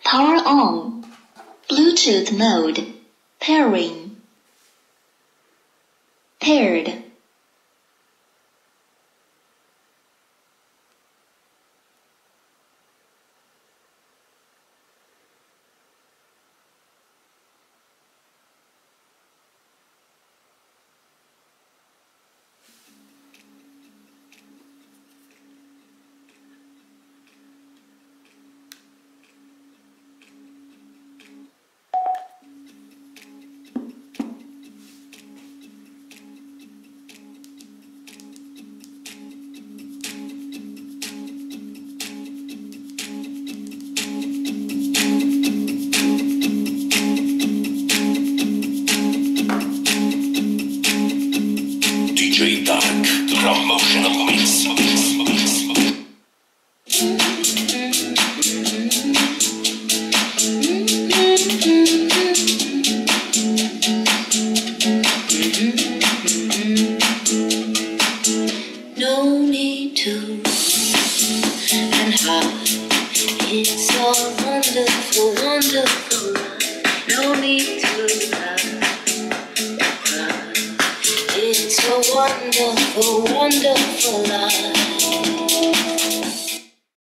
Power on. Bluetooth mode. Pairing. Paired. DJ Dark, promotional mix. No need to and hide. It's so wonderful, wonderful. No need to lie. It's a wonderful, wonderful life.